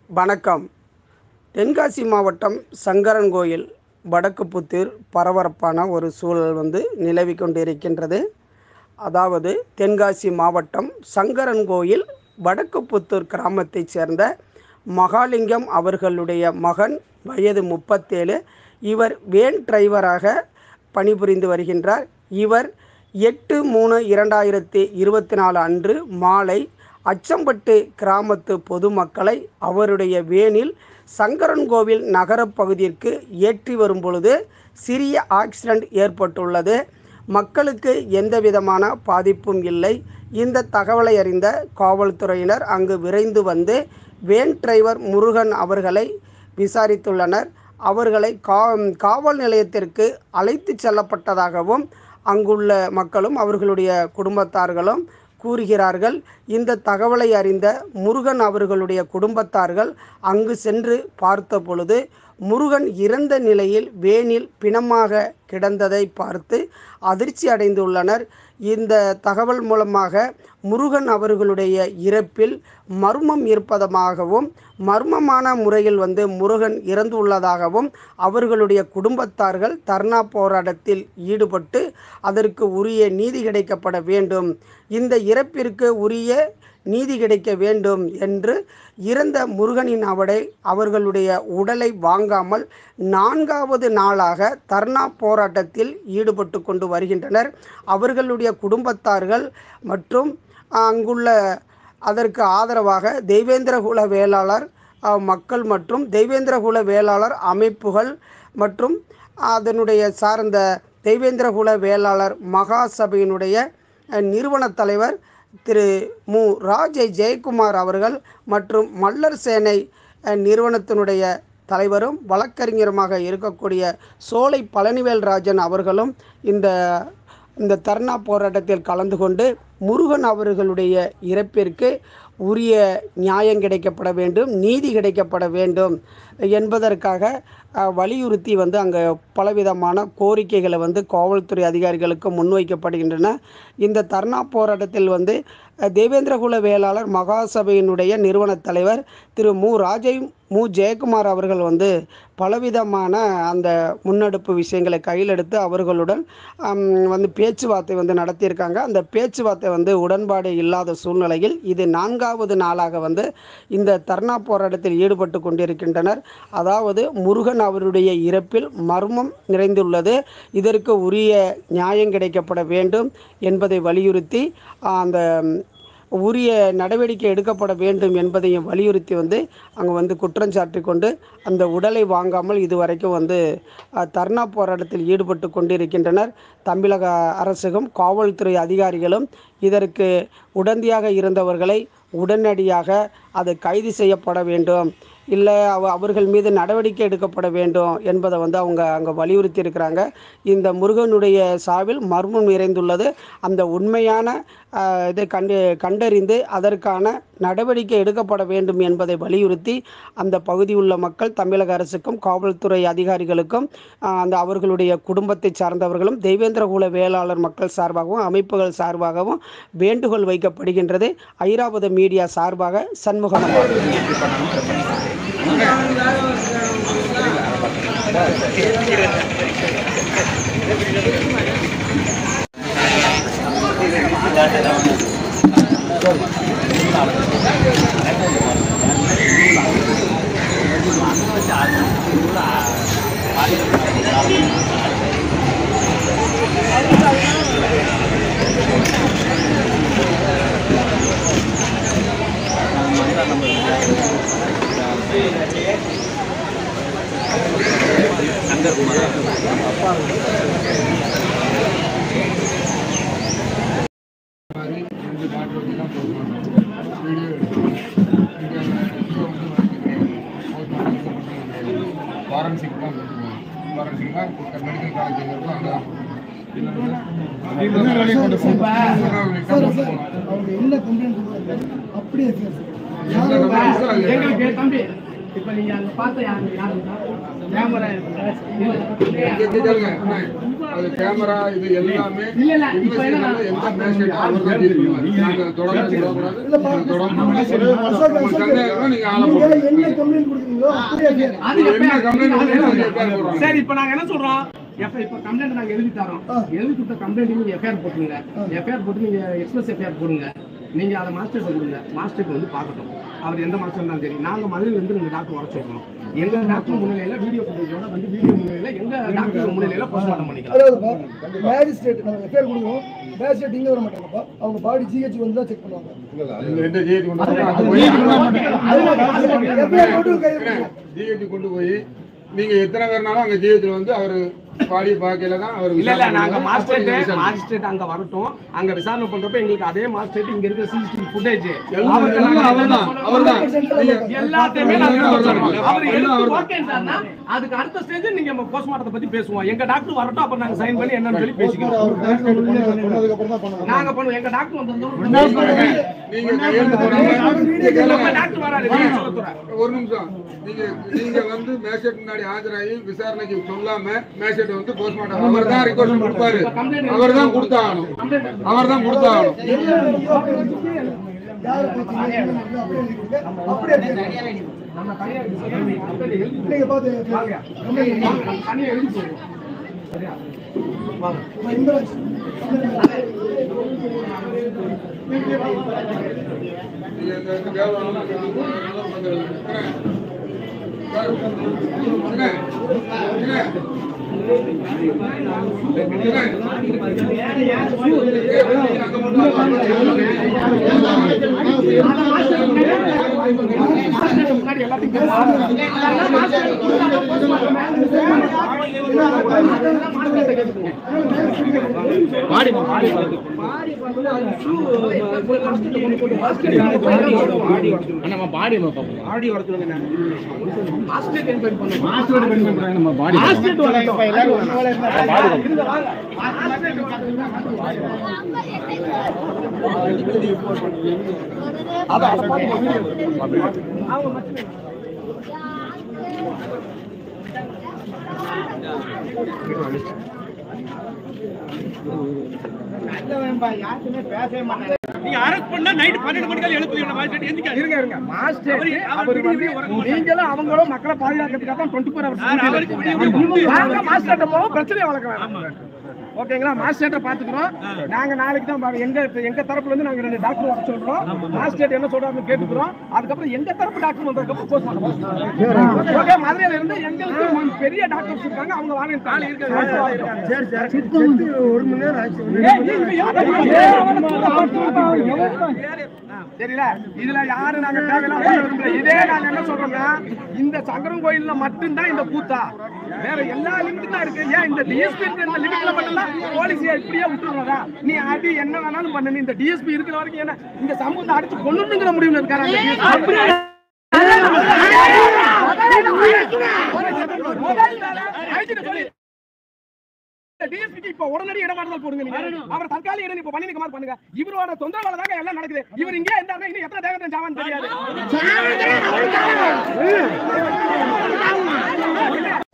வணக்கம். தென்காசி மாவட்டம் சங்கரன்கோயில் வடக்கு புத்தூர் பரபரப்பான ஒரு சூழல் நிலவி கொண்டிருக்கின்றது. அதாவது தென்காசி மாவட்டம் சங்கரன்கோயில் வடக்கு புத்தூர் கிராமத்தைச் சேர்ந்த மகாலிங்கம் அவர்களுடைய மகன், வயது 37. இவர் வேன் டிரைவராக பணிபுரிந்து வருகின்றார். இவர் 8/3/2024 அன்று மாலை அச்சம்பட்டு கிராமத்து பொதுமக்களை அவருடைய வேனில் சங்கரன்கோவில் நகர பகுதிக்கு ஏற்றி வரும் பொழுது சிறிய ஆக்சிடென்ட் ஏற்பட்டுள்ளது. மக்களுக்கு எந்தவிதமான பாதிப்பும் இல்லை. இந்த தகவலை அறிந்த காவல்துறையினர் அங்கு விரைந்து வந்து வேன் டிரைவர் முருகன் அவர்களை விசாரித்துள்ளனர். அவர்களை காவல் நிலையத்திற்கு அழைத்து செல்லப்பட்டதாகவும் அங்குள்ள மக்களும் அவர்களுடைய குடும்பத்தார்களும் கூறுகிறார்கள். இந்த தகவலை அறிந்த முருகன் அவர்களுடைய குடும்பத்தார்கள் அங்கு சென்று பார்த்த பொழுது முருகன் இறந்த நிலையில் வேனில் பிணமாக கிடந்ததை பார்த்து அதிர்ச்சி அடைந்துள்ளனர். இந்த தகவல் மூலமாக முருகன் அவர்களுடைய இறப்பில் மர்மம் இருப்பதாகவும், மர்மமான முறையில் முருகன் இறந்துள்ளதாகவும் அவர்களுடைய குடும்பத்தார்கள் தர்ணா போராட்டத்தில் ஈடுபட்டு அதற்கு உரிய நீதி கிடைக்கப்பட வேண்டும், இந்த இறப்பிற்கு உரிய நீதி கிடைக்க வேண்டும் என்று இறந்த முருகனின் அவர்களுடைய உடலை வாங்காமல் 4வது நாளாக தர்ணா போராட்டத்தில் ஈடுபட்டு கொண்டு வருகின்றனர். அவர்களுடைய குடும்பத்தார்கள் மற்றும் அங்குள்ள அதற்கு ஆதரவாக தெய்வேந்திரகுல வேளாளர் மக்கள் மற்றும் தெய்வேந்திரகுல வேளாளர் அமைப்புகள் மற்றும் அதனுடைய சார்ந்த தெய்வேந்திரகுல வேளாளர் மகாசபையினுடைய நிறுவன தலைவர் திரு மு. ஜெயக்குமார் அவர்கள் மற்றும் மல்லர் சேனை நிறுவனத்தினுடைய தலைவரும் வழக்கறிஞருமாக இருக்கக்கூடிய சோலை பழனிவேல்ராஜன் அவர்களும் இந்த தர்ணா போராட்டத்தில் கலந்து கொண்டு முருகன் அவர்களுடைய இறப்பிற்கு உரிய நியாயம் கிடைக்கப்பட வேண்டும், நீதி கிடைக்கப்பட வேண்டும் என்பதற்காக வலியுறுத்தி அங்கே பலவிதமான கோரிக்கைகளை காவல்துறை அதிகாரிகளுக்கு முன்வைக்கப்படுகின்றன. இந்த தர்ணா போராட்டத்தில் தெய்வேந்திரகுல வேளாளர் மகாசபையினுடைய நிறுவன தலைவர் திரு மு. ஜெயக்குமார் அவர்கள் பலவிதமான அந்த முன்னெடுப்பு விஷயங்களை கையில் எடுத்து அவர்களுடன் பேச்சுவார்த்தை நடத்தியிருக்காங்க. அந்த பேச்சுவார்த்தை உடன்பாடு இல்லாத சூழ்நிலையில் இது 4வது நாளாக இந்த தர்ணா போராட்டத்தில் ஈடுபட்டு கொண்டிருக்கின்றனர். அதாவது முருகன் அவருடைய இறப்பில் மர்மம் நிறைந்துள்ளது, இதற்கு உரிய நியாயம் கிடைக்கப்பட வேண்டும் என்பதை வலியுறுத்தி அந்த உரிய நடவடிக்கை எடுக்கப்பட வேண்டும் என்பதையும் வலியுறுத்தி அங்கே குற்றஞ்சாட்டி கொண்டு அந்த உடலை வாங்காமல் இதுவரைக்கும் தர்ணா போராட்டத்தில் ஈடுபட்டு கொண்டிருக்கின்றனர். தமிழக அரசும் காவல்துறை அதிகாரிகளும் இதற்கு உடந்தையாக இருந்தவர்களை உடனடியாக அது கைது செய்யப்பட வேண்டும், இல்லை அவர்கள் மீது நடவடிக்கை எடுக்கப்பட வேண்டும் என்பதை அவங்க அங்கே வலியுறுத்தி இருக்கிறாங்க. இந்த முருகனுடைய சாவில் மர்மம் நிறைந்துள்ளது. அந்த உண்மையான இதை கண்டறிந்து அதற்கான நடவடிக்கை எடுக்கப்பட வேண்டும் என்பதை வலியுறுத்தி அந்த பகுதி உள்ள மக்கள் தமிழக அரசுக்கும் காவல்துறை அதிகாரிகளுக்கும் அவர்களுடைய குடும்பத்தை சார்ந்தவர்களும் தெய்வேந்திரகுல வேளாளர் மக்கள் சார்பாகவும் அமைப்புகள் சார்பாகவும் வேண்டுகோள் வைக்கப்படுகின்றது. ஐராவத மீடியா சார்பாக சண்முகம். ஃபாரன்சிக் தான் மெடிக்கல் காலேஜ் இருக்கும். அங்கே இப்போ நீங்கள் அங்கே பார்த்த யாருங்க கேமரா அது கேமரா இது எல்லாமே எந்த மேஜிஸ்ட்ரேட் அவர் தான் டீல் பண்ணுவாங்க. நாங்க தொடர்ந்து நீங்க ஆள போடுங்க. என்ன கம்ப்ளைண்ட் கொடுக்குறீங்களோ சரி, இப்ப நாங்க என்ன சொல்றோம், இப்ப கம்ப்ளைண்ட் நாங்க எழுதி தரோம். எழுதி கொடுத்த கம்ப்ளைண்ட் நீங்க எஃப்ஐஆர் போட்டுங்க. எஃப்ஐஆர் போட்டு நீங்க எக்ஸ்பிரஸ் எஃப்ஐஆர் போடுங்க. நீங்க அதை மாஸ்டர் கொடுங்க. மாஸ்டருக்கு வந்து பார்க்கட்டும். அவர் எந்த மாஸ்டர் இருந்தாலும் சரி. நாங்க மதுரையில இருந்து 2 டாக்டர் வர சொல்றோம். எங்க டாக்டர் முன்னிலையில வீடியோ ஃபுட்டேஜோட வந்து வீடியோ முன்னிலையில எங்க டாக்டர் முன்னிலையில போஸ்ட்மார்ட்டம் பண்ணிக்கலாம். அதாவது மேஜிஸ்ட்ரேட் நம்ம எஃப்ஐஆர் கொடுக்குறோம். மேஜிஸ்ட்ரேட் இங்க வர மாட்டாங்கப்பா. அவங்க பாடி ஜிஹெச் வந்து தான் செக் பண்ணுவாங்க. ஜிஹெச் கொண்டு போய் நீங்க எத்தனை பேர்னாலும் அங்க ஜிஹெச்ல வந்து அவரு பாடி பாக்கையில தான் அவர் இல்ல நாங்க மாஜிஸ்ட்ரேட் அங்க வரட்டும். அங்க விசாரணை பண்றப்ப எங்களுக்கு அதே மாஜிஸ்ட்ரேட் இங்க இருக்க சிசிடிவி ஃபுட்டேஜ் எல்லாத்தையுமே அதுக்கு அடுத்த ஸ்டேஜ் நீங்க போஸ்ட்மார்ட்டத்தை பத்தி பேசுவோம். எங்க டாக்டர் வரட்டும், அப்புறம் நாங்க சைன் பண்ணி என்னன்னு சொல்லி பேசிக்கிறோம். நாங்க பண்ணுவோம். எங்க டாக்டர் வந்து டாக்டர் வராது. ஒரு நிமிஷம், நீங்க வந்து மேஜிஸ்ட்ரேட் முன்னாடி ஆஜராகி விசாரணைக்கு சொல்லாம மேஜிஸ்ட்ரேட் வந்து போஸ்ட்மார்ட்டம் அவர் தான் ரிக்வெஸ்ட் கொடுப்பாரு. அவர் தான் கொடுத்தாகணும். நீங்க அரெஸ்ட் பண்ணா நைட் 12 மணிக்கு எழுப்புவீங்க. மாஸ்டர் எந்திக்க இருங்க. மாஸ்டர் அவர் வந்து நீங்களும் அவங்களும் மக்களை பாதுகாக்கிறதுக்காக தான் 24 ஹவர்ஸ் மாஸ்டர் போவோம். பிரச்சனை வளர்க்க வேண்டாம். ஓகேங்களா? மாஸ்டர் பாத்துக்கிறோம். நாங்க நாளைக்கு தான் எங்க தரப்புல இருந்து நாங்க 2 டாக்டர் வர சொல்றோம். மாஸ்டர் என்ன சொல்றாருன்னு கேட்டுக்கிறோம். அதுக்கப்புறம் எங்க தரப்பு டாக்டர் வந்ததுக்கு போஸ்ட்மார்ட்டம். ஓகே, மதுரையில இருந்து எங்களுக்கு பெரிய டாக்டர்ஸ் இருக்காங்க. அவங்க வாங்க கால் இருக்கு. சரி 1 மணி நேரம் ஆச்சு. தெரியல. இதுல யாரு நாங்க தேவையில்லாம விரும்பல. இதே நாங்க என்ன சொல்றோம்னா, இந்த சங்கரன் கோயில்ல மட்டும்தான் இந்த கூத்தா, வேற எல்லா லிமிட் தான் இருக்கு. ஏன் இந்த டிஎஸ்பி இருக்கிற இந்த லிமிட்ல மட்டும்தான் போலீஸ் இப்படியே விட்டுறதா? நீ அடி என்ன வேணாலும் பண்ணு. இந்த டிஎஸ்பி இருக்கிற வரைக்கும் என்ன இந்த சமூகத்தை அடிச்சு கொள்ளுங்கிற முடிவுல இருக்காங்க. டிஎஸ்பிக்கு இப்ப உடனடி இடமாறுதல் போடுங்க. நீங்க அவர் தற்காலிக இடம் இப்ப பண்ணிருக்க மாதிரி பண்ணுங்க. இவரோட தொந்தரவால தாங்க எல்லாம் நடக்குது. இவர் இங்கே இருந்தாருன்னா இன்னும் எத்தனை தேவதை ஜாவான்னு தெரியாது.